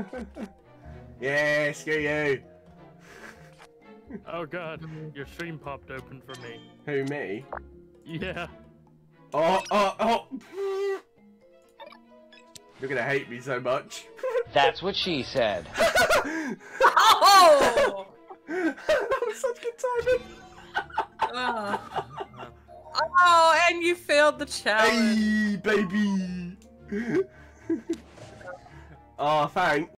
Yeah, screw you. Oh god, your stream popped open for me. Who, me? Yeah. Oh. You're gonna hate me so much. That's what she said. Oh! That was such good timing. Oh, and you failed the challenge. Hey, baby. Oh, thanks.